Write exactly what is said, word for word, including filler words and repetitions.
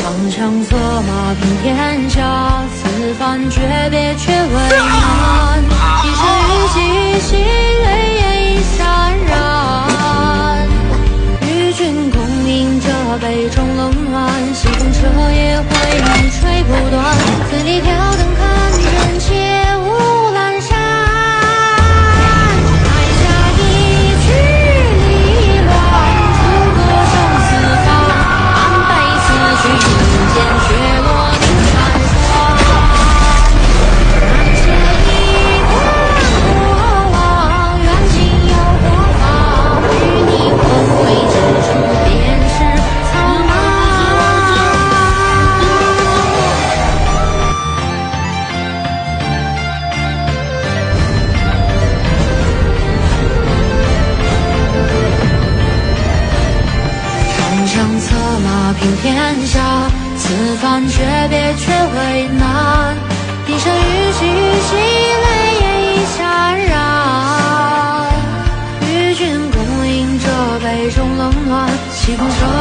长枪策马平天下，此番诀别却为难。一身玉肌，细泪眼已潸然。与君共饮这杯中冷暖，西风彻夜回吹不断。此地挑灯看人切无阑珊。台下一曲离乱，楚歌声四方。安悲此去人间，雪落凝寒霜。南斜一关过往，远近有何妨？与你共会之处，便是苍茫。长枪策马平天下，此番诀别却为难。一身玉肌，细泪眼已潸然。与君共饮这杯中冷暖，西风彻